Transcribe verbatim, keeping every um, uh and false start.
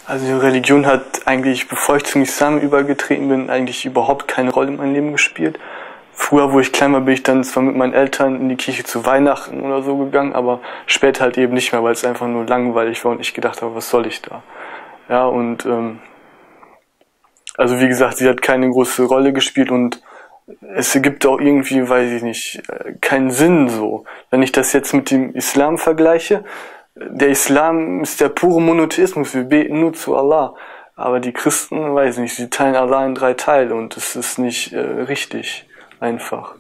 Also die Religion hat eigentlich, bevor ich zum Islam übergetreten bin, eigentlich überhaupt keine Rolle in meinem Leben gespielt. Früher, wo ich klein war, bin ich dann zwar mit meinen Eltern in die Kirche zu Weihnachten oder so gegangen, aber später halt eben nicht mehr, weil es einfach nur langweilig war und ich gedacht habe, was soll ich da? Ja, und ähm, also wie gesagt, sie hat keine große Rolle gespielt und es ergibt auch irgendwie, weiß ich nicht, keinen Sinn so. Wenn ich das jetzt mit dem Islam vergleiche, der Islam ist der pure Monotheismus, wir beten nur zu Allah. Aber die Christen, weiß nicht, sie teilen Allah in drei Teile und das ist nicht äh, richtig einfach.